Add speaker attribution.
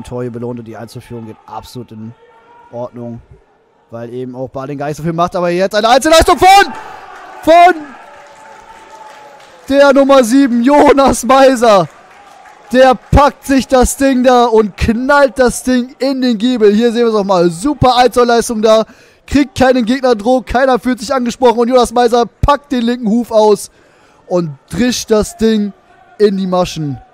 Speaker 1: vom Tor hier belohnt und die Einzelführung geht absolut in Ordnung. Weil eben auch Baling gar nicht so viel macht, aber jetzt eine Einzelleistung von der Nummer 7, Jonas Meiser. Der packt sich das Ding da und knallt das Ding in den Giebel. Hier sehen wir es auch mal. Super Einzelleistung da. Kriegt keinen Gegnerdruck, keiner fühlt sich angesprochen und Jonas Meiser packt den linken Huf aus und drischt das Ding in die Maschen.